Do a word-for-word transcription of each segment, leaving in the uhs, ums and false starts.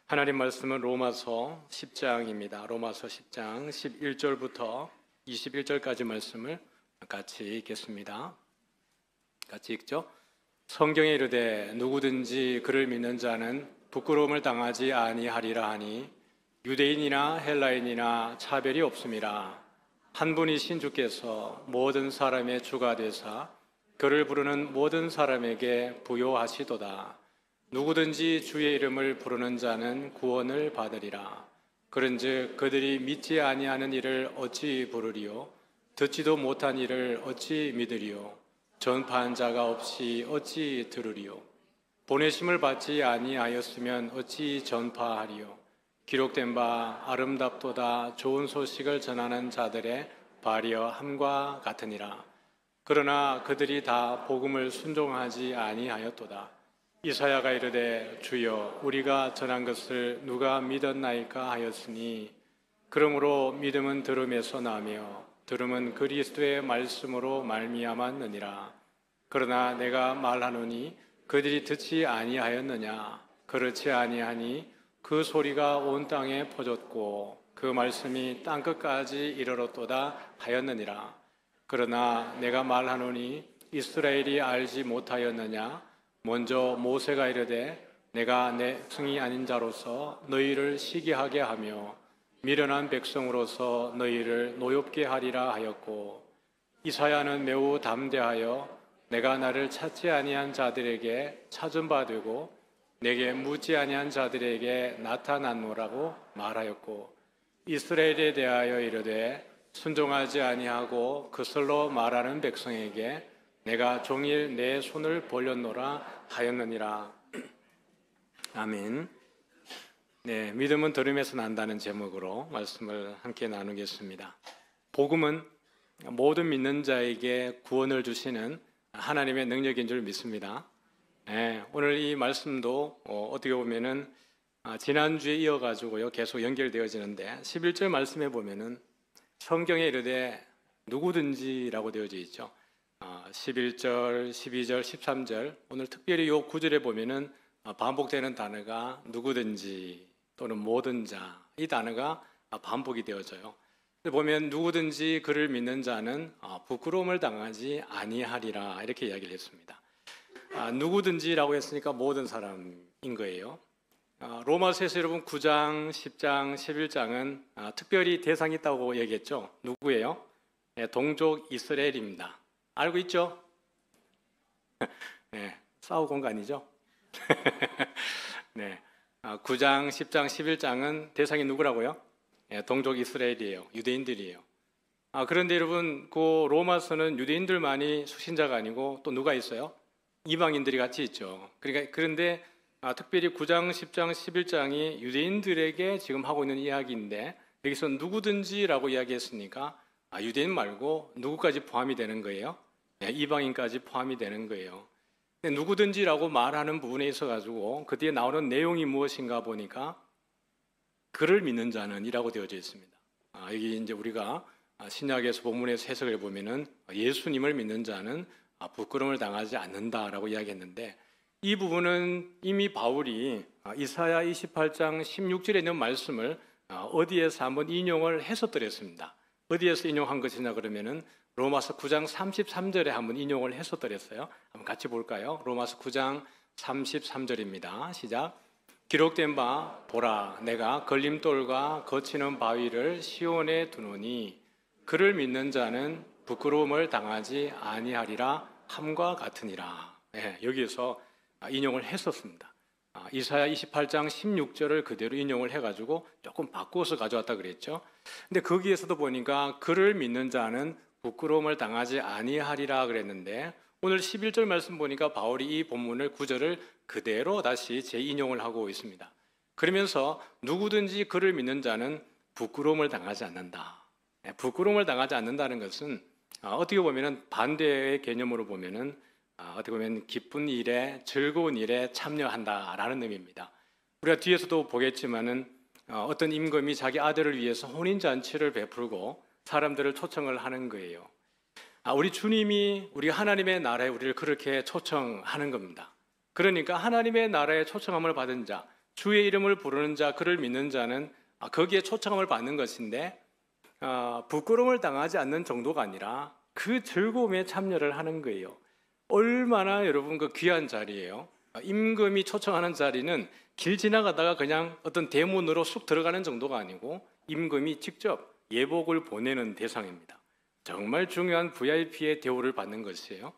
하나님 말씀은 로마서 십 장입니다. 로마서 십 장 십일 절부터 이십일 절까지 말씀을 같이 읽겠습니다. 같이 읽죠. 성경에 이르되 누구든지 그를 믿는 자는 부끄러움을 당하지 아니하리라 하니 유대인이나 헬라인이나 차별이 없음이라. 한 분이신 주께서 모든 사람의 주가 되사 그를 부르는 모든 사람에게 부요하시도다. 누구든지 주의 이름을 부르는 자는 구원을 받으리라. 그런즉 그들이 믿지 아니하는 이를 어찌 부르리요? 듣지도 못한 이를 어찌 믿으리요? 전파한 자가 없이 어찌 들으리요? 보내심을 받지 아니하였으면 어찌 전파하리요? 기록된 바 아름답도다 좋은 소식을 전하는 자들의 발이여함과 같으니라. 그러나 그들이 다 복음을 순종하지 아니하였도다. 이사야가 이르되 주여 우리가 전한 것을 누가 믿었나이까 하였으니 그러므로 믿음은 들음에서 나며 들음은 그리스도의 말씀으로 말미암았느니라. 그러나 내가 말하노니 그들이 듣지 아니하였느냐? 그렇지 아니하니 그 소리가 온 땅에 퍼졌고 그 말씀이 땅끝까지 이르렀도다 하였느니라. 그러나 내가 말하노니 이스라엘이 알지 못하였느냐? 먼저 모세가 이르되 내가 내 승이 아닌 자로서 너희를 시기하게 하며 미련한 백성으로서 너희를 노엽게 하리라 하였고, 이사야는 매우 담대하여 내가 나를 찾지 아니한 자들에게 찾은 바 되고 내게 묻지 아니한 자들에게 나타났노라고 말하였고, 이스라엘에 대하여 이르되 순종하지 아니하고 그슬로 말하는 백성에게 내가 종일 내 손을 벌렸노라 하였느니라. 아멘. 네, 믿음은 들음에서 난다는 제목으로 말씀을 함께 나누겠습니다. 복음은 모든 믿는 자에게 구원을 주시는 하나님의 능력인 줄 믿습니다. 네, 오늘 이 말씀도 어, 어떻게 보면은 아, 지난주에 이어가지고요 계속 연결되어지는데 십일 절 말씀에 보면은 성경에 이르되 누구든지라고 되어져 있죠. 십일 절, 십이 절, 십삼 절, 오늘 특별히 이 구절에 보면은 반복되는 단어가 누구든지 또는 모든 자, 이 단어가 반복이 되어져요. 보면 누구든지 그를 믿는 자는 부끄러움을 당하지 아니하리라 이렇게 이야기를 했습니다. 누구든지라고 했으니까 모든 사람인 거예요. 로마서에서 여러분 구 장, 십 장, 십일 장은 특별히 대상이 있다고 얘기했죠. 누구예요? 동족 이스라엘입니다. 알고 있죠? 네, 싸울 공간이죠? 네, 구 장, 십 장, 십일 장은 대상이 누구라고요? 네, 동족 이스라엘이에요. 유대인들이에요. 아, 그런데 여러분, 그 로마서는 유대인들만이 수신자가 아니고 또 누가 있어요? 이방인들이 같이 있죠. 그러니까 그런데 아, 특별히 구 장, 십 장, 십일 장이 유대인들에게 지금 하고 있는 이야기인데 여기서 누구든지라고 이야기했으니까 아, 유대인 말고 누구까지 포함이 되는 거예요? 네, 이방인까지 포함이 되는 거예요. 누구든지라고 말하는 부분에 있어 가지고 그 뒤에 나오는 내용이 무엇인가 보니까 그를 믿는 자는 이라고 되어져 있습니다. 아, 여기 이제 우리가 신약에서 본문에서 해석을 보면은 예수님을 믿는 자는 부끄러움을 당하지 않는다라고 이야기했는데, 이 부분은 이미 바울이 이사야 이십팔 장 십육 절에 있는 말씀을 어디에서 한번 인용을 했었더랬습니다. 어디에서 인용한 것이냐 그러면은 로마서 구 장 삼십삼 절에 한번 인용을 했었더랬어요. 한번 같이 볼까요? 로마서 구 장 삼십삼 절입니다. 시작. 기록된 바 보라 내가 걸림돌과 거치는 바위를 시온에 두노니 그를 믿는 자는 부끄러움을 당하지 아니하리라 함과 같으니라. 네, 여기에서 인용을 했었습니다. 이사야 이십팔 장 십육 절을 그대로 인용을 해가지고 조금 바꾸어서 가져왔다 그랬죠. 근데 거기에서도 보니까 그를 믿는 자는 부끄러움을 당하지 아니하리라 그랬는데, 오늘 십일 절 말씀 보니까 바울이 이 본문을 구절을 그대로 다시 재인용을 하고 있습니다. 그러면서 누구든지 그를 믿는 자는 부끄러움을 당하지 않는다. 부끄러움을 당하지 않는다는 것은 어떻게 보면 반대의 개념으로 보면은 어떻게 보면 기쁜 일에 즐거운 일에 참여한다라는 의미입니다. 우리가 뒤에서도 보겠지만은 어떤 임금이 자기 아들을 위해서 혼인잔치를 베풀고 사람들을 초청을 하는 거예요. 우리 주님이 우리 하나님의 나라에 우리를 그렇게 초청하는 겁니다. 그러니까 하나님의 나라에 초청함을 받은 자, 주의 이름을 부르는 자, 그를 믿는 자는 거기에 초청함을 받는 것인데 부끄러움을 당하지 않는 정도가 아니라 그 즐거움에 참여를 하는 거예요. 얼마나 여러분 그 귀한 자리예요. 임금이 초청하는 자리는 길 지나가다가 그냥 어떤 대문으로 쑥 들어가는 정도가 아니고 임금이 직접 예복을 보내는 대상입니다. 정말 중요한 브이아이피의 대우를 받는 것이에요.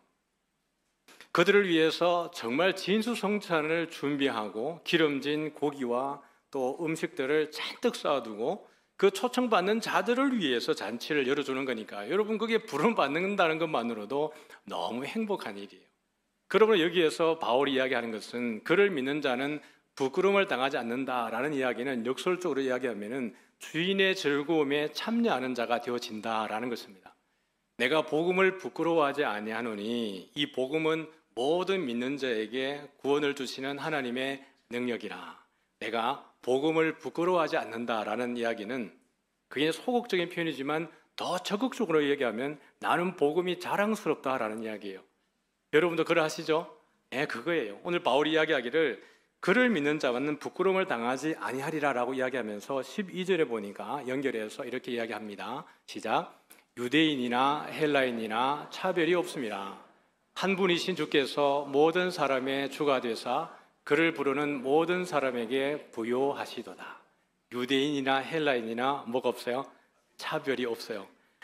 그들을 위해서 정말 진수성찬을 준비하고 기름진 고기와 또 음식들을 잔뜩 쌓아두고 그 초청받는 자들을 위해서 잔치를 열어주는 거니까 여러분 그게 부름 받는다는 것만으로도 너무 행복한 일이에요. 그러므로 여기에서 바울이 이야기하는 것은 그를 믿는 자는 부끄러움을 당하지 않는다라는 이야기는 역설적으로 이야기하면은 주인의 즐거움에 참여하는 자가 되어진다라는 것입니다. 내가 복음을 부끄러워하지 아니하노니 이 복음은 모든 믿는 자에게 구원을 주시는 하나님의 능력이라. 내가 복음을 부끄러워하지 않는다라는 이야기는 그게 소극적인 표현이지만 더 적극적으로 얘기하면 나는 복음이 자랑스럽다라는 이야기예요. 여러분도 그러하시죠? 네, 그거예요. 오늘 바울이 이야기하기를 그를 믿는 자는 부끄러움을 당하지 아니하리라라고 이야기하면서 십이 절에 보니까 연결해서 이렇게 이야기합니다. 시작. 유대인이나 헬라인이나 차별이 없습니다. 한 분이신 주께서 모든 사람의 주가 되사 그를 부르는 모든 사람에게 부요하시도다. 유대인이나 헬라인이나 뭐가 없어요? 차별이 없어요.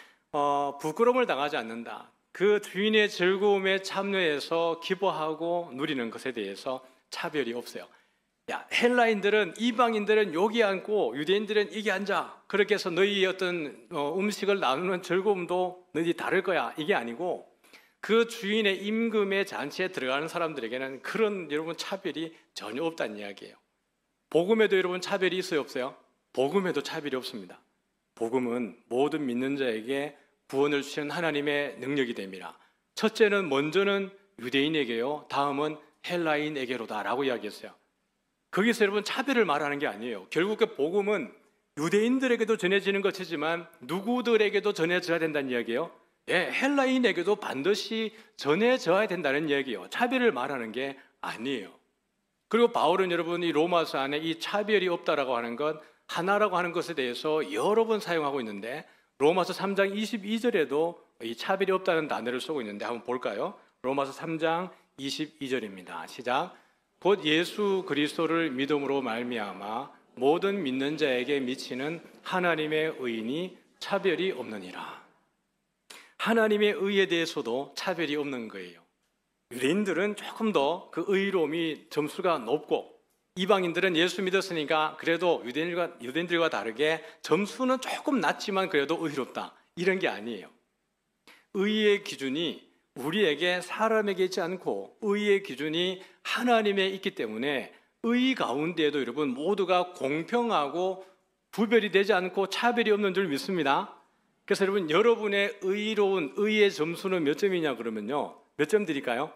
어, 부끄러움을 당하지 않는다. 그 주인의 즐거움에 참여해서 기뻐하고 누리는 것에 대해서 차별이 없어요. 야, 헬라인들은 이방인들은 여기 앉고 유대인들은 이기 앉아. 그렇게 해서 너희 어떤 어, 음식을 나누는 즐거움도 너희 다를 거야. 이게 아니고 그 주인의 임금의 잔치에 들어가는 사람들에게는 그런 여러분 차별이 전혀 없다는 이야기예요. 복음에도 여러분 차별이 있어요, 없어요? 복음에도 차별이 없습니다. 복음은 모든 믿는 자에게 구원을 주시는 하나님의 능력이 됩니다. 첫째는 먼저는 유대인에게요, 다음은 헬라인에게로다라고 이야기했어요. 거기서 여러분 차별을 말하는 게 아니에요. 결국 그 복음은 유대인들에게도 전해지는 것이지만 누구들에게도 전해져야 된다는 이야기예요. 예, 헬라인에게도 반드시 전해져야 된다는 이야기예요. 차별을 말하는 게 아니에요. 그리고 바울은 여러분 이 로마서 안에 이 차별이 없다라고 하는 것, 하나라고 하는 것에 대해서 여러 번 사용하고 있는데 로마서 삼 장 이십이 절에도 이 차별이 없다는 단어를 쓰고 있는데 한번 볼까요? 로마서 삼 장 이십이 절입니다. 시작. 곧 예수 그리스도를 믿음으로 말미암아 모든 믿는 자에게 미치는 하나님의 의인이 차별이 없느니라. 하나님의 의에 대해서도 차별이 없는 거예요. 유대인들은 조금 더 그 의로움이 점수가 높고 이방인들은 예수 믿었으니까 그래도 유대인들과, 유대인들과 다르게 점수는 조금 낮지만 그래도 의롭다. 이런 게 아니에요. 의의 기준이 우리에게 사람에게 있지 않고 의의 기준이 하나님에 있기 때문에 의 가운데에도 여러분 모두가 공평하고 구별이 되지 않고 차별이 없는 줄 믿습니다. 그래서 여러분 여러분의 의로운 의의 점수는 몇 점이냐 그러면요. 몇 점 드릴까요?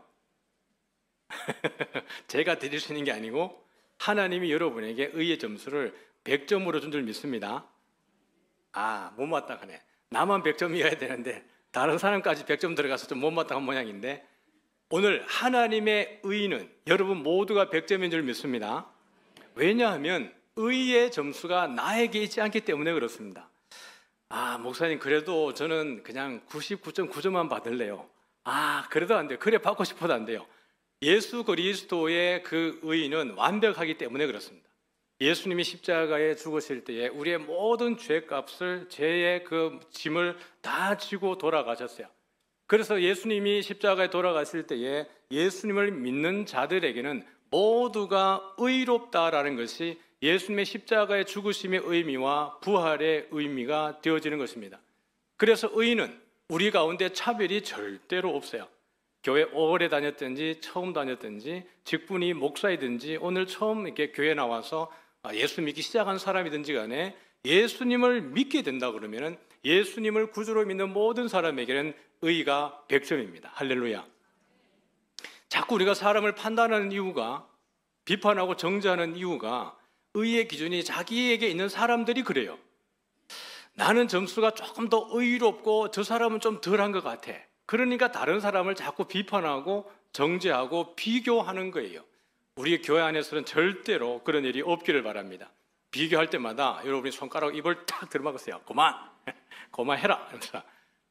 제가 드릴 수 있는 게 아니고 하나님이 여러분에게 의의 점수를 백 점으로 준 줄 믿습니다. 아, 못 맞다 그네. 나만 백 점이어야 되는데 다른 사람까지 백 점 들어가서 좀 못 맞다는 모양인데 오늘 하나님의 의는 여러분 모두가 백 점인 줄 믿습니다. 왜냐하면 의의 점수가 나에게 있지 않기 때문에 그렇습니다. 아, 목사님 그래도 저는 그냥 구십구 점 구 점만 받을래요. 아, 그래도 안 돼요. 그래 받고 싶어도 안 돼요. 예수 그리스도의 그 의는 완벽하기 때문에 그렇습니다. 예수님이 십자가에 죽으실 때에 우리의 모든 죄값을 죄의 그 짐을 다 지고 돌아가셨어요. 그래서 예수님이 십자가에 돌아가실 때에 예수님을 믿는 자들에게는 모두가 의롭다라는 것이 예수님의 십자가의 죽으심의 의미와 부활의 의미가 되어지는 것입니다. 그래서 의는 우리 가운데 차별이 절대로 없어요. 교회 오래 다녔든지 처음 다녔든지 직분이 목사이든지 오늘 처음 이렇게 교회 나와서 예수 믿기 시작한 사람이든지 간에 예수님을 믿게 된다 그러면은 예수님을 구주로 믿는 모든 사람에게는 의가 백 점입니다. 할렐루야. 자꾸 우리가 사람을 판단하는 이유가 비판하고 정죄하는 이유가 의의 기준이 자기에게 있는 사람들이 그래요. 나는 점수가 조금 더 의롭고 저 사람은 좀 덜한 것 같아. 그러니까 다른 사람을 자꾸 비판하고 정죄하고 비교하는 거예요. 우리 교회 안에서는 절대로 그런 일이 없기를 바랍니다. 비교할 때마다 여러분이 손가락 입을 탁 들어막으세요. 그만! 그만해라! 이러면서.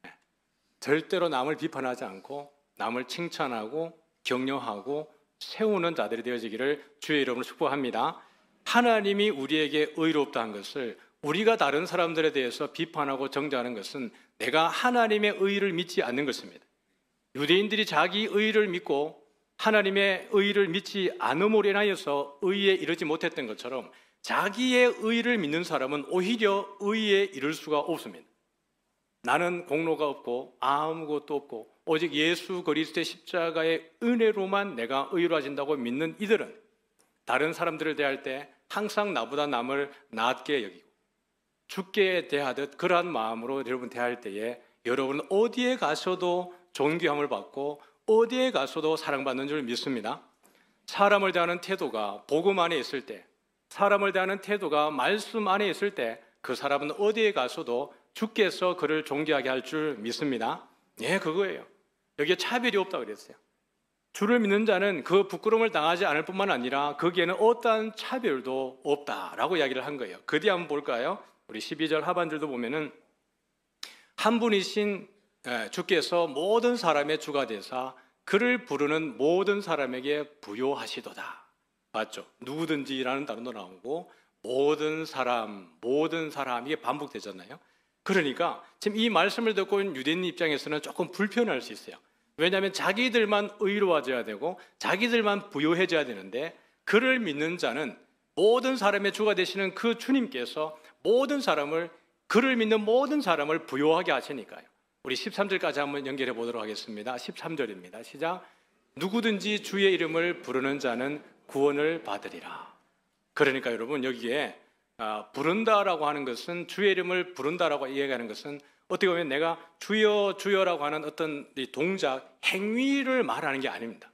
절대로 남을 비판하지 않고 남을 칭찬하고 격려하고 세우는 자들이 되어지기를 주의 이름으로 축복합니다. 하나님이 우리에게 의롭다는 것을, 우리가 다른 사람들에 대해서 비판하고 정죄하는 것은 내가 하나님의 의를 믿지 않는 것입니다. 유대인들이 자기 의를 믿고 하나님의 의를 믿지 않음으로 인하여서 의에 이르지 못했던 것처럼 자기의 의를 믿는 사람은 오히려 의에 이를 수가 없습니다. 나는 공로가 없고 아무것도 없고 오직 예수 그리스도의 십자가의 은혜로만 내가 의로워진다고 믿는 이들은 다른 사람들을 대할 때 항상 나보다 남을 낮게 여기고 죽게 대하듯 그러한 마음으로 여러분 대할 때에 여러분은 어디에 가서도 존귀함을 받고 어디에 가서도 사랑받는 줄 믿습니다. 사람을 대하는 태도가 복음 안에 있을 때, 사람을 대하는 태도가 말씀 안에 있을 때 그 사람은 어디에 가서도 주께서 그를 존귀하게 할 줄 믿습니다. 예, 그거예요. 여기에 차별이 없다고 그랬어요. 주를 믿는 자는 그 부끄러움을 당하지 않을 뿐만 아니라 거기에는 어떠한 차별도 없다라고 이야기를 한 거예요. 그 뒤에 한번 볼까요? 우리 십이 절 하반절도 보면은 한 분이신 주께서 모든 사람의 주가 되사 그를 부르는 모든 사람에게 부요하시도다. 맞죠? 누구든지라는 단어도 나오고 모든 사람, 모든 사람 이게 반복되잖아요. 그러니까 지금 이 말씀을 듣고 있는 유대인 입장에서는 조금 불편할 수 있어요. 왜냐하면 자기들만 의로워져야 되고 자기들만 부요해져야 되는데 그를 믿는 자는 모든 사람의 주가 되시는 그 주님께서 모든 사람을, 그를 믿는 모든 사람을 부요하게 하시니까요. 우리 십삼 절까지 한번 연결해 보도록 하겠습니다. 십삼 절입니다. 시작. 누구든지 주의 이름을 부르는 자는 구원을 받으리라. 그러니까 여러분 여기에 부른다라고 하는 것은, 주의 이름을 부른다라고 이야기하는 것은 어떻게 보면 내가 주여 주여라고 하는 어떤 동작, 행위를 말하는 게 아닙니다.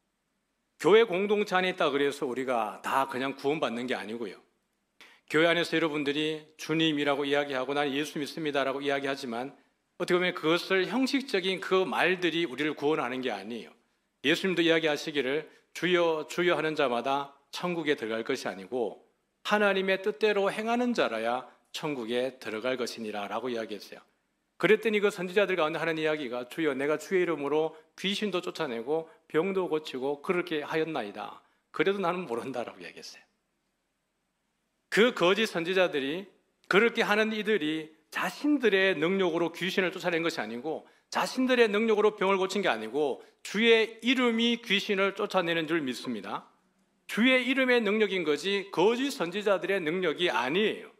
교회 공동체 안에 있다 그래서 우리가 다 그냥 구원받는 게 아니고요. 교회 안에서 여러분들이 주님이라고 이야기하고 난 예수 믿습니다라고 이야기하지만 어떻게 보면 그것을 형식적인 그 말들이 우리를 구원하는 게 아니에요. 예수님도 이야기하시기를 주여 주여 하는 자마다 천국에 들어갈 것이 아니고 하나님의 뜻대로 행하는 자라야 천국에 들어갈 것이니라 라고 이야기했어요. 그랬더니 그 선지자들 가운데 하는 이야기가 주여 내가 주의 이름으로 귀신도 쫓아내고 병도 고치고 그렇게 하였나이다. 그래도 나는 모른다라고 이야기했어요. 그 거짓 선지자들이 그렇게 하는 이들이 자신들의 능력으로 귀신을 쫓아낸 것이 아니고 자신들의 능력으로 병을 고친 게 아니고 주의 이름이 귀신을 쫓아내는 줄 믿습니다. 주의 이름의 능력인 거지 거짓 선지자들의 능력이 아니에요.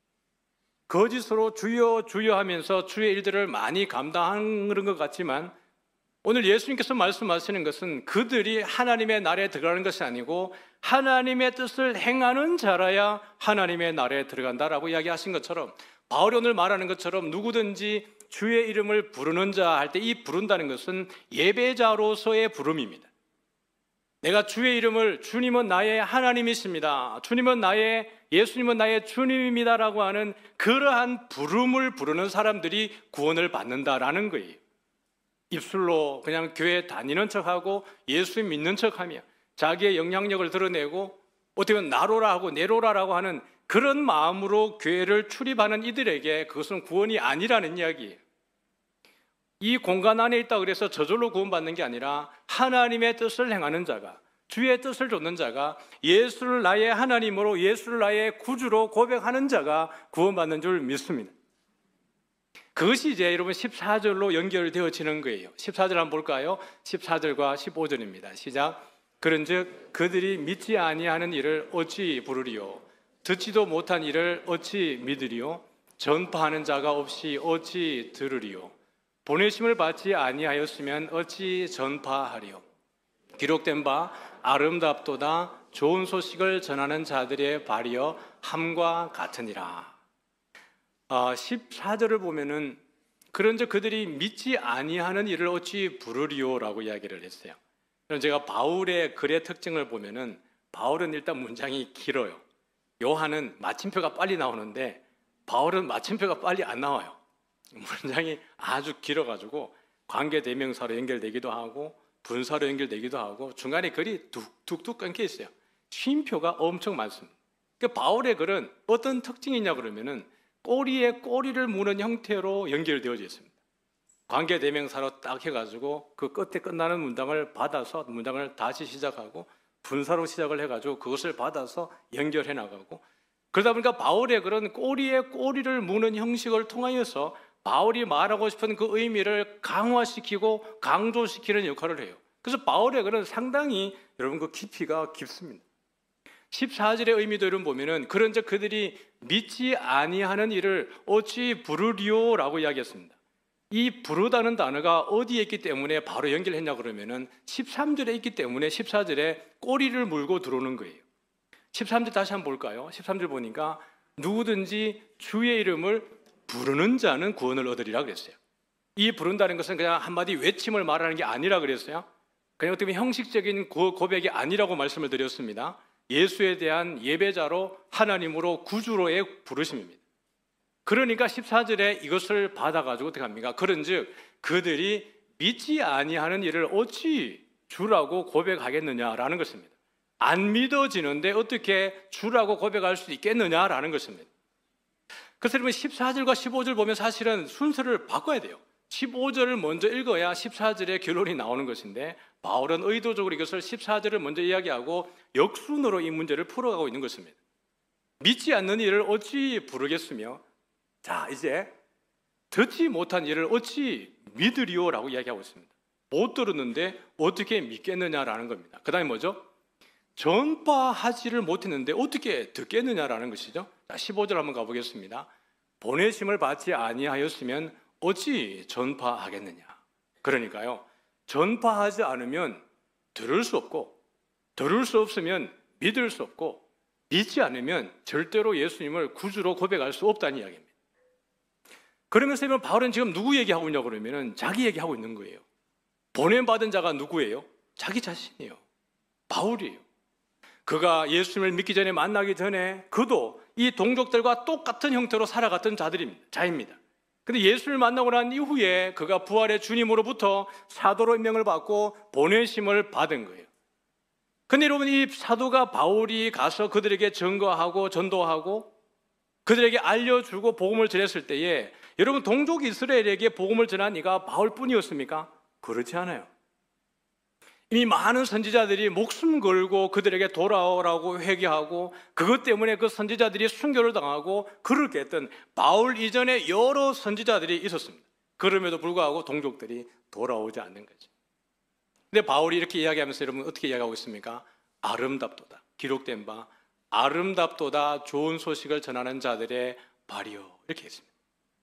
거짓으로 주여 주여 하면서 주의 일들을 많이 감당하는 것 같지만 오늘 예수님께서 말씀하시는 것은 그들이 하나님의 나라에 들어가는 것이 아니고 하나님의 뜻을 행하는 자라야 하나님의 나라에 들어간다라고 이야기하신 것처럼, 바울이 오늘 말하는 것처럼 누구든지 주의 이름을 부르는 자 할 때 이 부른다는 것은 예배자로서의 부름입니다. 내가 주의 이름을, 주님은 나의 하나님이십니다, 주님은 나의, 예수님은 나의 주님입니다라고 하는 그러한 부름을 부르는 사람들이 구원을 받는다라는 거예요. 입술로 그냥 교회 다니는 척하고 예수 믿는 척하며 자기의 영향력을 드러내고 어떻게 보면 나로라 하고 내로라라고 하는 그런 마음으로 교회를 출입하는 이들에게 그것은 구원이 아니라는 이야기예요. 이 공간 안에 있다 그래서 저절로 구원받는 게 아니라 하나님의 뜻을 행하는 자가, 주의 뜻을 좇는 자가, 예수를 나의 하나님으로, 예수를 나의 구주로 고백하는 자가 구원받는 줄 믿습니다. 그것이 이제 여러분 십사 절로 연결되어지는 거예요. 십사 절 한번 볼까요? 십사 절과 십오 절입니다. 시작. 그런즉 그들이 믿지 아니하는 일을 어찌 부르리요? 듣지도 못한 일을 어찌 믿으리요? 전파하는 자가 없이 어찌 들으리요? 보내심을 받지 아니하였으면 어찌 전파하리요? 기록된 바 아름답도다 좋은 소식을 전하는 자들의 발이여 함과 같으니라. 아, 십사 절을 보면은 그런즉 그들이 믿지 아니하는 일을 어찌 부르리요라고 이야기를 했어요. 그럼 제가 바울의 글의 특징을 보면은 바울은 일단 문장이 길어요. 요한은 마침표가 빨리 나오는데 바울은 마침표가 빨리 안 나와요. 문장이 아주 길어가지고 관계대명사로 연결되기도 하고 분사로 연결되기도 하고 중간에 글이 툭툭툭 끊겨 있어요. 쉼표가 엄청 많습니다. 그 바울의 글은 어떤 특징이 있냐 그러면은 꼬리에 꼬리를 무는 형태로 연결되어져 있습니다. 관계대명사로 딱 해가지고 그 끝에 끝나는 문장을 받아서 문장을 다시 시작하고 분사로 시작을 해가지고 그것을 받아서 연결해 나가고, 그러다 보니까 바울의 글은 꼬리에 꼬리를 무는 형식을 통하여서 바울이 말하고 싶은 그 의미를 강화시키고 강조시키는 역할을 해요. 그래서 바울의 글은 상당히 여러분 그 깊이가 깊습니다. 십사 절의 의미도 여러분 보면은 그런즉 그들이 믿지 아니하는 일을 어찌 부르리오라고 이야기했습니다. 이 부르다는 단어가 어디에 있기 때문에 바로 연결했냐 그러면은 십삼 절에 있기 때문에 십사 절에 꼬리를 물고 들어오는 거예요. 십삼 절 다시 한번 볼까요? 십삼 절 보니까 누구든지 주의 이름을 부르는 자는 구원을 얻으리라 그랬어요. 이 부른다는 것은 그냥 한마디 외침을 말하는 게 아니라 그랬어요. 그냥 어떻게 보면 형식적인 고백이 아니라고 말씀을 드렸습니다. 예수에 대한 예배자로 하나님으로 구주로의 부르심입니다. 그러니까 십사 절에 이것을 받아가지고 어떻게 합니까? 그런즉 그들이 믿지 아니하는 일을 어찌 주라고 고백하겠느냐라는 것입니다. 안 믿어지는데 어떻게 주라고 고백할 수 있겠느냐라는 것입니다. 그래서 여러분 십사 절과 십오 절 보면 사실은 순서를 바꿔야 돼요. 십오 절을 먼저 읽어야 십사 절의 결론이 나오는 것인데 바울은 의도적으로 이것을 십사 절을 먼저 이야기하고 역순으로 이 문제를 풀어가고 있는 것입니다. 믿지 않는 일을 어찌 부르겠으며, 자 이제 듣지 못한 일을 어찌 믿으리오라고 이야기하고 있습니다. 못 들었는데 어떻게 믿겠느냐라는 겁니다. 그 다음에 뭐죠? 전파하지를 못했는데 어떻게 듣겠느냐라는 것이죠. 자, 십오 절 한번 가보겠습니다. 보내심을 받지 아니하였으면 어찌 전파하겠느냐. 그러니까요, 전파하지 않으면 들을 수 없고, 들을 수 없으면 믿을 수 없고, 믿지 않으면 절대로 예수님을 구주로 고백할 수 없다는 이야기입니다. 그러면서 바울은 지금 누구 얘기하고 있냐고 그러면 자기 얘기하고 있는 거예요. 보냄받은 자가 누구예요? 자기 자신이에요. 바울이에요. 그가 예수님을 믿기 전에, 만나기 전에 그도 이 동족들과 똑같은 형태로 살아갔던 자들입니다. 자입니다. 근데 예수를 만나고 난 이후에 그가 부활의 주님으로부터 사도로 임명을 받고 보내심을 받은 거예요. 근데 여러분, 이 사도가 바울이 가서 그들에게 증거하고 전도하고 그들에게 알려주고 복음을 전했을 때에 여러분, 동족 이스라엘에게 복음을 전한 이가 바울뿐이었습니까? 그렇지 않아요. 이미 많은 선지자들이 목숨 걸고 그들에게 돌아오라고 회개하고 그것 때문에 그 선지자들이 순교를 당하고 그렇게 했던 바울 이전에 여러 선지자들이 있었습니다. 그럼에도 불구하고 동족들이 돌아오지 않는 거죠. 근데 바울이 이렇게 이야기하면서 여러분 어떻게 이야기하고 있습니까? 아름답도다. 기록된 바 아름답도다 좋은 소식을 전하는 자들의 발이요. 이렇게 했습니다.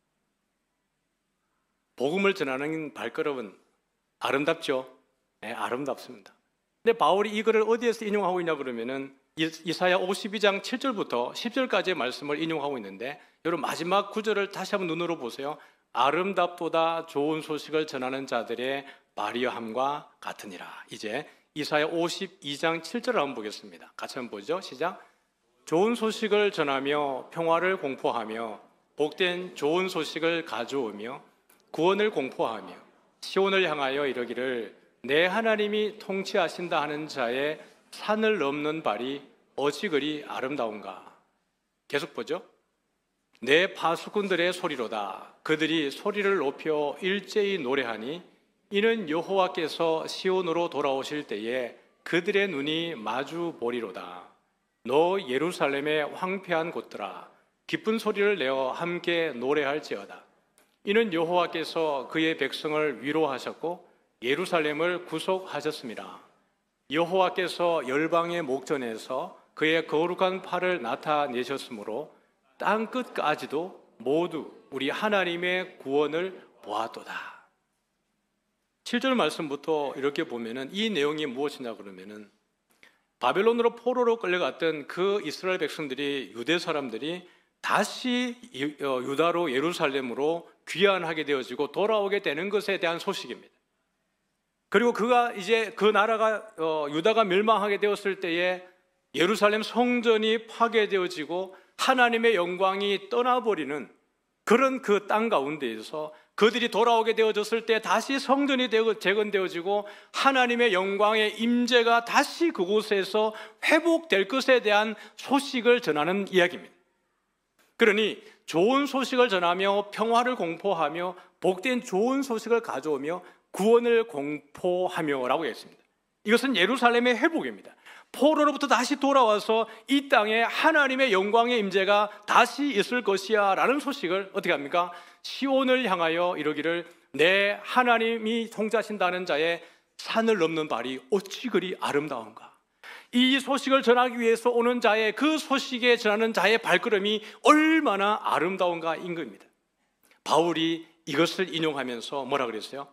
복음을 전하는 발걸음은 아름답죠? 네, 아름답습니다. 근데 바울이 이 글을 어디에서 인용하고 있냐 그러면은 이사야 오십이 장 칠 절부터 십 절까지의 말씀을 인용하고 있는데 여러분 마지막 구절을 다시 한번 눈으로 보세요. 아름답도다 좋은 소식을 전하는 자들의 발이함과 같으니라. 이제 이사야 오십이 장 칠 절을 한번 보겠습니다. 같이 한번 보죠. 시작. 좋은 소식을 전하며 평화를 공포하며 복된 좋은 소식을 가져오며 구원을 공포하며 시온을 향하여 이르기를 내 하나님이 통치하신다 하는 자의 산을 넘는 발이 어찌 그리 아름다운가. 계속 보죠. 내 파수꾼들의 소리로다. 그들이 소리를 높여 일제히 노래하니 이는 여호와께서 시온으로 돌아오실 때에 그들의 눈이 마주 보리로다. 너 예루살렘의 황폐한 곳들아, 기쁜 소리를 내어 함께 노래할지어다. 이는 여호와께서 그의 백성을 위로하셨고 예루살렘을 구속하셨습니다. 여호와께서 열방의 목전에서 그의 거룩한 팔을 나타내셨으므로 땅 끝까지도 모두 우리 하나님의 구원을 보았도다. 칠 절 말씀부터 이렇게 보면은 이 내용이 무엇이냐 그러면은 바벨론으로 포로로 끌려갔던 그 이스라엘 백성들이, 유대 사람들이 다시 유다로 예루살렘으로 귀환하게 되어지고 돌아오게 되는 것에 대한 소식입니다. 그리고 그가 이제 그 나라가 어, 유다가 멸망하게 되었을 때에 예루살렘 성전이 파괴되어지고 하나님의 영광이 떠나버리는 그런 그 땅 가운데에서 그들이 돌아오게 되어졌을 때 다시 성전이 재건되어지고 하나님의 영광의 임재가 다시 그곳에서 회복될 것에 대한 소식을 전하는 이야기입니다. 그러니 좋은 소식을 전하며 평화를 공포하며 복된 좋은 소식을 가져오며 구원을 공포하며 라고 했습니다. 이것은 예루살렘의 회복입니다. 포로로부터 다시 돌아와서 이 땅에 하나님의 영광의 임재가 다시 있을 것이야 라는 소식을 어떻게 합니까? 시온을 향하여 이러기를 내 하나님이 통치하신다는 자의 산을 넘는 발이 어찌 그리 아름다운가. 이 소식을 전하기 위해서 오는 자의, 그 소식에 전하는 자의 발걸음이 얼마나 아름다운가인 겁니다. 바울이 이것을 인용하면서 뭐라 그랬어요?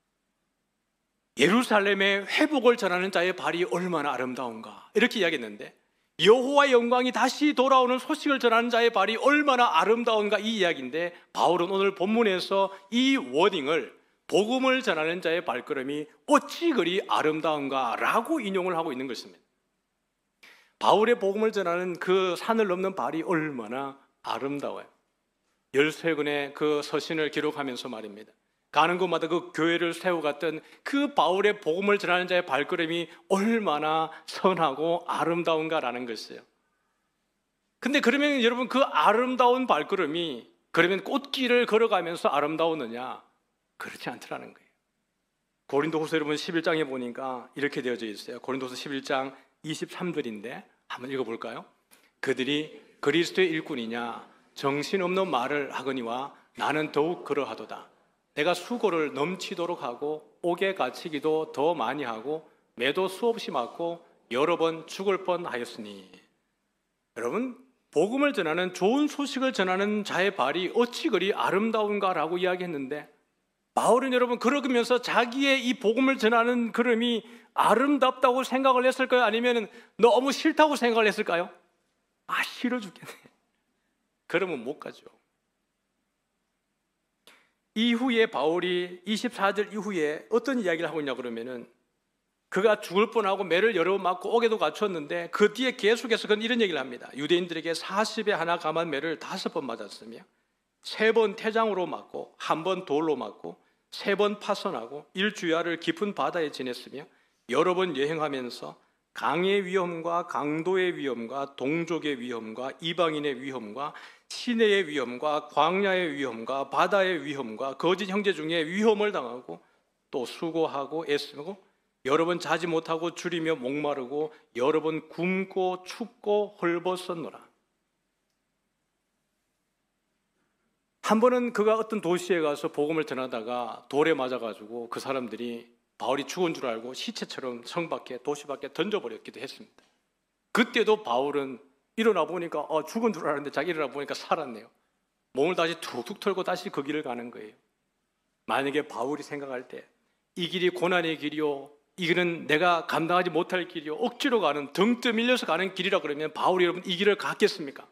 예루살렘의 회복을 전하는 자의 발이 얼마나 아름다운가 이렇게 이야기했는데, 여호와의 영광이 다시 돌아오는 소식을 전하는 자의 발이 얼마나 아름다운가 이 이야기인데, 바울은 오늘 본문에서 이 워딩을 복음을 전하는 자의 발걸음이 어찌 그리 아름다운가 라고 인용을 하고 있는 것입니다. 바울의 복음을 전하는 그 산을 넘는 발이 얼마나 아름다워요. 열세 권의 그 서신을 기록하면서 말입니다. 가는 곳마다 그 교회를 세워갔던 그 바울의 복음을 전하는 자의 발걸음이 얼마나 선하고 아름다운가라는 것이에요. 근데 그러면 여러분, 그 아름다운 발걸음이 그러면 꽃길을 걸어가면서 아름다우느냐? 그렇지 않더라는 거예요. 고린도후서 여러분 십일 장에 보니까 이렇게 되어져 있어요. 고린도후서 십일 장 이십삼 절인데 한번 읽어볼까요? 그들이 그리스도의 일꾼이냐 정신없는 말을 하거니와 나는 더욱 그러하도다. 내가 수고를 넘치도록 하고 옥에 갇히기도 더 많이 하고 매도 수없이 맞고 여러 번 죽을 뻔하였으니. 여러분, 복음을 전하는, 좋은 소식을 전하는 자의 발이 어찌 그리 아름다운가라고 이야기했는데, 바울은 여러분 그러면서 자기의 이 복음을 전하는 걸음이 아름답다고 생각을 했을까요? 아니면 너무 싫다고 생각을 했을까요? 아, 싫어 죽겠네. 그러면 못 가죠. 이후에 바울이 이십사 절 이후에 어떤 이야기를 하고 있냐 그러면은, 그가 죽을 뻔하고 매를 여러 번 맞고 옥에도 갇혔는데 그 뒤에 계속해서 그는 이런 얘기를 합니다. 유대인들에게 사십에 하나 감한 매를 다섯 번 맞았으며 세 번 태장으로 맞고 한 번 돌로 맞고 세 번 파선하고 일주야를 깊은 바다에 지냈으며 여러 번 여행하면서 강의 위험과 강도의 위험과 동족의 위험과 이방인의 위험과 시내의 위험과 광야의 위험과 바다의 위험과 거짓 형제 중에 위험을 당하고 또 수고하고 애쓰고 여러 번 자지 못하고 줄이며 목마르고 여러 번 굶고 춥고 헐벗었노라. 한 번은 그가 어떤 도시에 가서 복음을 전하다가 돌에 맞아가지고 그 사람들이 바울이 죽은 줄 알고 시체처럼 성 밖에, 도시 밖에 던져버렸기도 했습니다. 그때도 바울은 일어나 보니까 어, 죽은 줄 알았는데 자기 일어나 보니까 살았네요. 몸을 다시 툭툭 털고 다시 그 길을 가는 거예요. 만약에 바울이 생각할 때 이 길이 고난의 길이요, 이 길은 내가 감당하지 못할 길이요, 억지로 가는, 등 떠밀려서 가는 길이라 그러면 바울이 여러분 이 길을 갔겠습니까?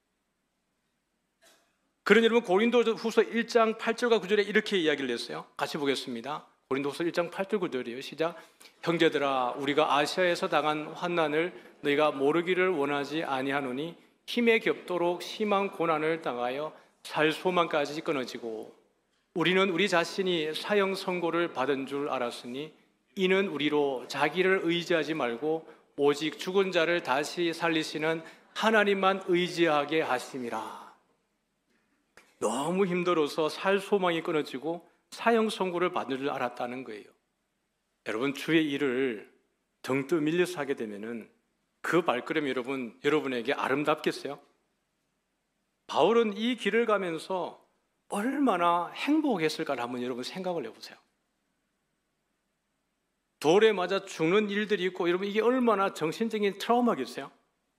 그런 여러분 고린도후서 일 장 팔 절과 구 절에 이렇게 이야기를 했어요. 같이 보겠습니다. 고린도후서 일 장 팔 절 구 절이에요. 시작. 형제들아, 우리가 아시아에서 당한 환난을 너희가 모르기를 원하지 아니하노니 힘에 겹도록 심한 고난을 당하여 살 소망까지 끊어지고 우리는 우리 자신이 사형 선고를 받은 줄 알았으니 이는 우리로 자기를 의지하지 말고 오직 죽은 자를 다시 살리시는 하나님만 의지하게 하심이라. 너무 힘들어서 살 소망이 끊어지고 사형 선고를 받는 줄 알았다는 거예요. 여러분, 주의 일을 등 떠 밀려서 하게 되면은 그 발걸음이 여러분, 여러분에게 아름답겠어요? 바울은 이 길을 가면서 얼마나 행복했을까를 한번 여러분 생각을 해보세요. 돌에 맞아 죽는 일들이 있고, 여러분 이게 얼마나 정신적인 트라우마겠어요?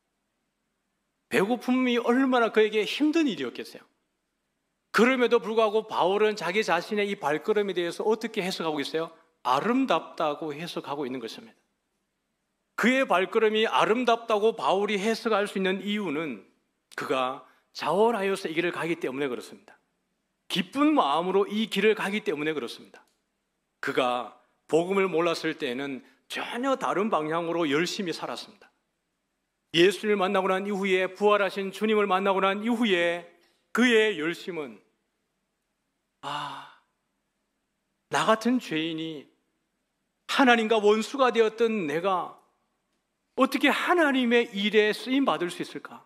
배고픔이 얼마나 그에게 힘든 일이었겠어요? 그럼에도 불구하고 바울은 자기 자신의 이 발걸음에 대해서 어떻게 해석하고 있어요? 아름답다고 해석하고 있는 것입니다. 그의 발걸음이 아름답다고 바울이 해석할 수 있는 이유는 그가 자원하여서 이 길을 가기 때문에 그렇습니다. 기쁜 마음으로 이 길을 가기 때문에 그렇습니다. 그가 복음을 몰랐을 때에는 전혀 다른 방향으로 열심히 살았습니다. 예수를 만나고 난 이후에, 부활하신 주님을 만나고 난 이후에 그의 열심은 아, 나 같은 죄인이 하나님과 원수가 되었던 내가 어떻게 하나님의 일에 쓰임 받을 수 있을까?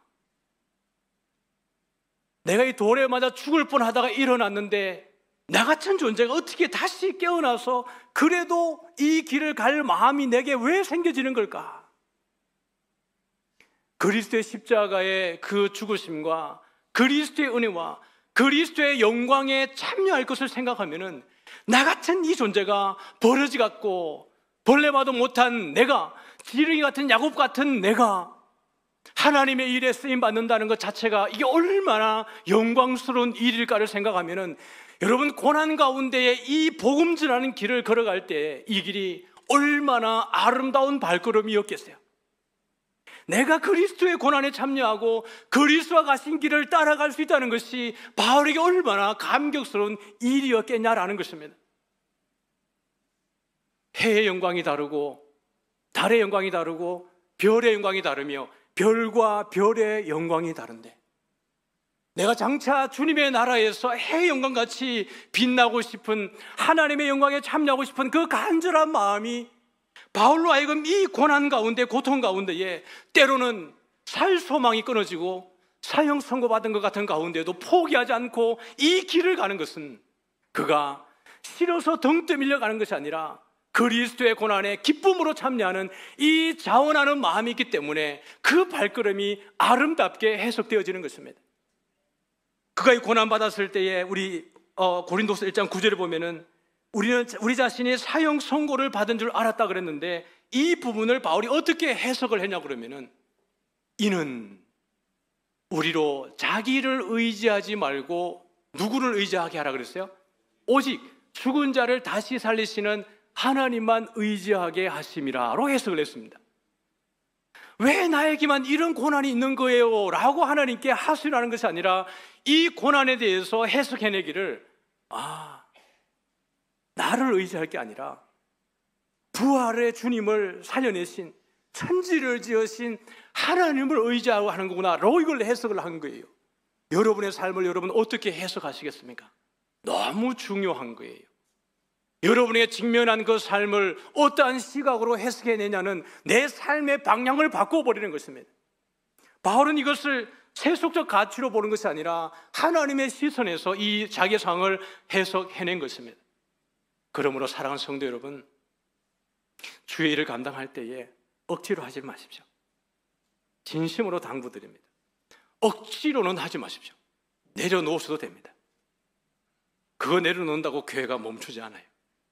내가 이 돌에 맞아 죽을 뻔하다가 일어났는데 나 같은 존재가 어떻게 다시 깨어나서 그래도 이 길을 갈 마음이 내게 왜 생겨지는 걸까? 그리스도의 십자가의 그 죽으심과 그리스도의 은혜와 그리스도의 영광에 참여할 것을 생각하면은 나 같은 이 존재가 버러지 같고 벌레 봐도 못한 내가, 지렁이 같은 야곱 같은 내가 하나님의 일에 쓰임 받는다는 것 자체가 이게 얼마나 영광스러운 일일까를 생각하면은 여러분, 고난 가운데에 이 복음 전하는 길을 걸어갈 때 이 길이 얼마나 아름다운 발걸음이었겠어요. 내가 그리스도의 고난에 참여하고 그리스도가 가신 길을 따라갈 수 있다는 것이 바울에게 얼마나 감격스러운 일이었겠냐라는 것입니다. 해의 영광이 다르고 달의 영광이 다르고 별의 영광이 다르며 별과 별의 영광이 다른데 내가 장차 주님의 나라에서 해의 영광같이 빛나고 싶은, 하나님의 영광에 참여하고 싶은 그 간절한 마음이 바울로 하여금 이 고난 가운데, 고통 가운데에 때로는 살 소망이 끊어지고 사형 선고받은 것 같은 가운데도 포기하지 않고 이 길을 가는 것은 그가 싫어서 등 떠밀려 가는 것이 아니라 그리스도의 고난에 기쁨으로 참여하는 이 자원하는 마음이 있기 때문에 그 발걸음이 아름답게 해석되어지는 것입니다. 그가 이 고난받았을 때에 우리 어, 고린도서 일 장 구 절을 보면은 우리는 우리 자신이 사형 선고를 받은 줄 알았다 그랬는데 이 부분을 바울이 어떻게 해석을 했냐 그러면은 이는 우리로 자기를 의지하지 말고 누구를 의지하게 하라 그랬어요? 오직 죽은 자를 다시 살리시는 하나님만 의지하게 하심이라로 해석을 했습니다. 왜 나에게만 이런 고난이 있는 거예요? 라고 하나님께 하소연하는 것이 아니라 이 고난에 대해서 해석해내기를, 아, 나를 의지할 게 아니라 부활의 주님을 살려내신, 천지를 지으신 하나님을 의지하고 하는 거구나 라고 이걸 해석을 한 거예요. 여러분의 삶을 여러분 어떻게 해석하시겠습니까? 너무 중요한 거예요. 여러분에게 직면한 그 삶을 어떠한 시각으로 해석해내냐는 내 삶의 방향을 바꿔버리는 것입니다. 바울은 이것을 세속적 가치로 보는 것이 아니라 하나님의 시선에서 이 자기의 상황을 해석해낸 것입니다. 그러므로 사랑하는 성도 여러분, 주의 일을 감당할 때에 억지로 하지 마십시오. 진심으로 당부드립니다. 억지로는 하지 마십시오. 내려놓으셔도 됩니다. 그거 내려놓는다고 교회가 멈추지 않아요.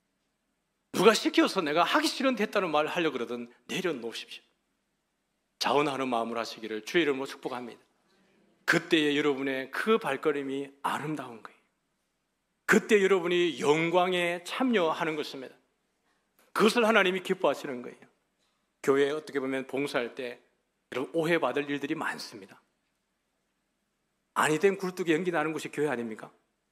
누가 시켜서 내가 하기 싫은데 했다는 말을 하려고 그러든 내려놓으십시오. 자원하는 마음으로 하시기를 주의 이름으로 축복합니다. 그때에 여러분의 그 발걸음이 아름다운 거예요. 그때 여러분이 영광에 참여하는 것입니다. 그것을 하나님이 기뻐하시는 거예요. 교회에 어떻게 보면 봉사할 때 여러분 오해받을 일들이 많습니다. 아니된 굴뚝에 연기 나는 곳이 교회 아닙니까?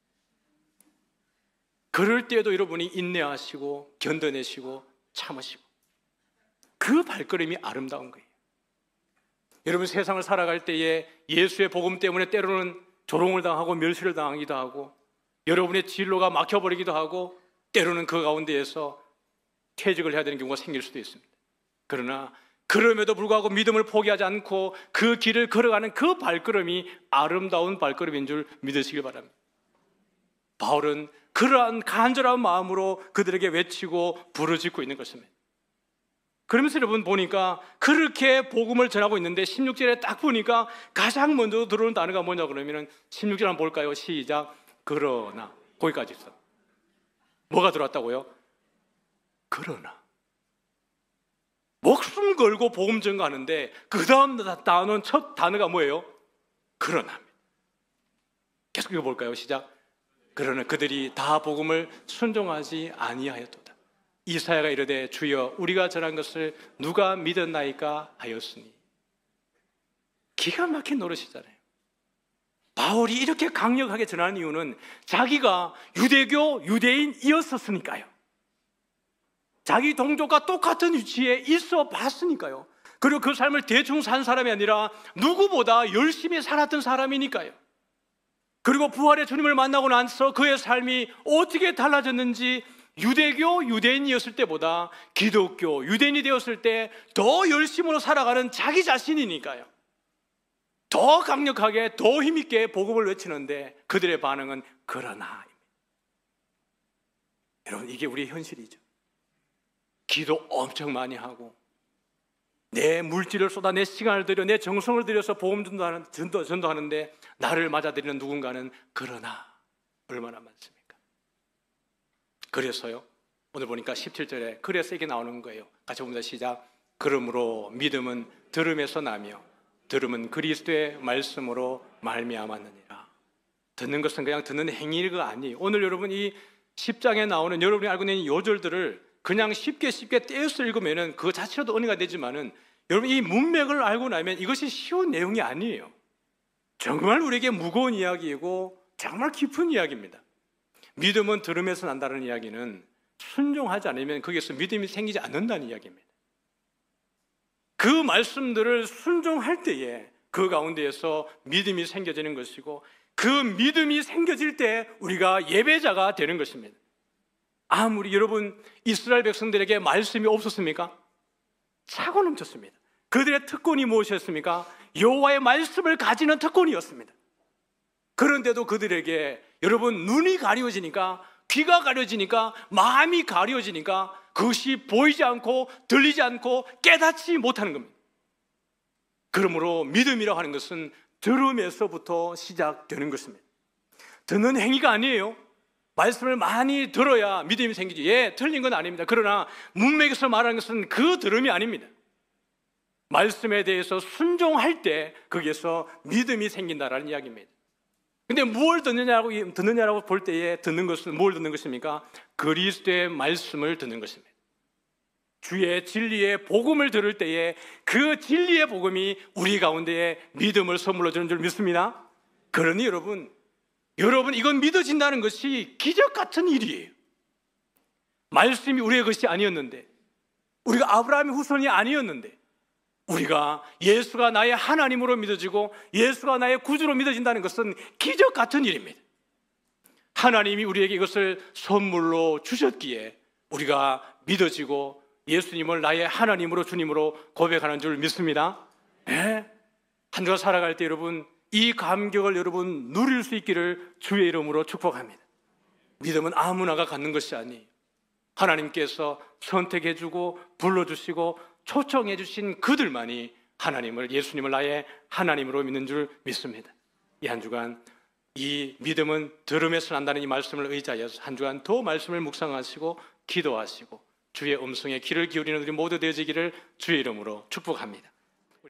그럴 때에도 여러분이 인내하시고 견뎌내시고 참으시고 그 발걸음이 아름다운 거예요. 여러분 세상을 살아갈 때에 예수의 복음 때문에 때로는 조롱을 당하고 멸시를 당하기도 하고 여러분의 진로가 막혀버리기도 하고 때로는 그 가운데에서 퇴직을 해야 되는 경우가 생길 수도 있습니다. 그러나 그럼에도 불구하고 믿음을 포기하지 않고 그 길을 걸어가는 그 발걸음이 아름다운 발걸음인 줄 믿으시길 바랍니다. 바울은 그러한 간절한 마음으로 그들에게 외치고 부르짖고 있는 것입니다. 그러면서 여러분 보니까 그렇게 복음을 전하고 있는데 십육 절에 딱 보니까 가장 먼저 들어오는 단어가 뭐냐 그러면 십육 절 한번 볼까요? 시작. 그러나. 거기까지 있어. 뭐가 들어왔다고요? 그러나. 목숨 걸고 복음 전가하는데 그 다음 단어는 첫 단어가 뭐예요? 그러나. 계속 읽어볼까요? 시작. 그러나 그들이 다 복음을 순종하지 아니하였도다. 이사야가 이르되 주여 우리가 전한 것을 누가 믿었나이까 하였으니. 기가 막힌 노릇이잖아요. 바울이 이렇게 강력하게 전하는 이유는 자기가 유대교 유대인이었었으니까요. 자기 동족과 똑같은 위치에 있어 봤으니까요. 그리고 그 삶을 대충 산 사람이 아니라 누구보다 열심히 살았던 사람이니까요. 그리고 부활의 주님을 만나고 나서 그의 삶이 어떻게 달라졌는지 유대교 유대인이었을 때보다 기독교 유대인이 되었을 때 더 열심으로 살아가는 자기 자신이니까요. 더 강력하게 더 힘있게 복음을 외치는데 그들의 반응은 그러나. 여러분, 이게 우리의 현실이죠. 기도 엄청 많이 하고 내 물질을 쏟아 내 시간을 들여 내 정성을 들여서 복음 전도하는, 전도, 전도하는데 나를 맞아들이는 누군가는 그러나 얼마나 많습니까? 그래서요, 오늘 보니까 십칠 절에 그래 세게 나오는 거예요. 같이 봅니다. 시작. 그러므로 믿음은 들음에서 나며 들음은 그리스도의 말씀으로 말미암았느니라. 듣는 것은 그냥 듣는 행위가 아니에요. 오늘 여러분 이 십 장에 나오는 여러분이 알고 있는 요절들을 그냥 쉽게 쉽게 떼어서 읽으면 그거 자체로도 은혜가 되지만은 여러분 이 문맥을 알고 나면 이것이 쉬운 내용이 아니에요. 정말 우리에게 무거운 이야기이고 정말 깊은 이야기입니다. 믿음은 들음에서 난다는 이야기는 순종하지 않으면 거기에서 믿음이 생기지 않는다는 이야기입니다. 그 말씀들을 순종할 때에 그 가운데에서 믿음이 생겨지는 것이고 그 믿음이 생겨질 때 우리가 예배자가 되는 것입니다. 아무리 여러분 이스라엘 백성들에게 말씀이 없었습니까? 차고 넘쳤습니다. 그들의 특권이 무엇이었습니까? 여호와의 말씀을 가지는 특권이었습니다. 그런데도 그들에게 여러분 눈이 가려지니까 귀가 가려지니까 마음이 가려지니까 그것이 보이지 않고 들리지 않고 깨닫지 못하는 겁니다. 그러므로 믿음이라고 하는 것은 들음에서부터 시작되는 것입니다. 듣는 행위가 아니에요. 말씀을 많이 들어야 믿음이 생기지. 예, 틀린 건 아닙니다. 그러나 문맥에서 말하는 것은 그 들음이 아닙니다. 말씀에 대해서 순종할 때 거기에서 믿음이 생긴다라는 이야기입니다. 근데 뭘 듣느냐고, 듣느냐라고 볼 때에 듣는 것은 뭘 듣는 것입니까? 그리스도의 말씀을 듣는 것입니다. 주의 진리의 복음을 들을 때에 그 진리의 복음이 우리 가운데에 믿음을 선물로 주는 줄 믿습니다. 그러니 여러분, 여러분 이건 믿어진다는 것이 기적 같은 일이에요. 말씀이 우리의 것이 아니었는데, 우리가 아브라함의 후손이 아니었는데, 우리가 예수가 나의 하나님으로 믿어지고 예수가 나의 구주로 믿어진다는 것은 기적 같은 일입니다. 하나님이 우리에게 이것을 선물로 주셨기에 우리가 믿어지고 예수님을 나의 하나님으로 주님으로 고백하는 줄 믿습니다. 네? 한 주가 살아갈 때 여러분 이 감격을 여러분 누릴 수 있기를 주의 이름으로 축복합니다. 믿음은 아무나가 갖는 것이 아니에요. 하나님께서 선택해주고 불러주시고 초청해주신 그들만이 하나님을, 예수님을 나의 하나님으로 믿는 줄 믿습니다. 이 한 주간 이 믿음은 들음에서 난다는 이 말씀을 의지하여서 한 주간 더 말씀을 묵상하시고 기도하시고 주의 음성에 귀를 기울이는 우리 모두 되어지기를 주의 이름으로 축복합니다.